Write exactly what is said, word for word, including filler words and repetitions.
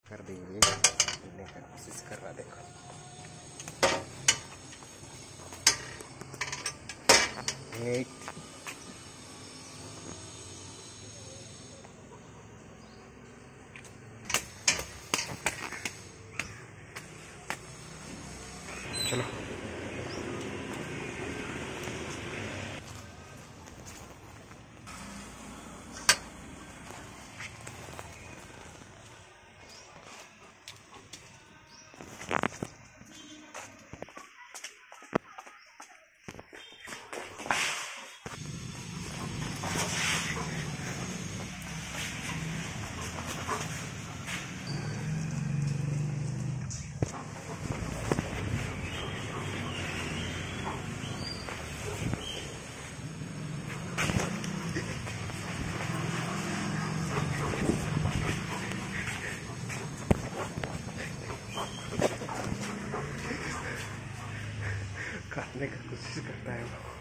कर देंगे, लेने का कोशिश कर रहा देखो। एक चलो काटने का कोशिश करता है वो।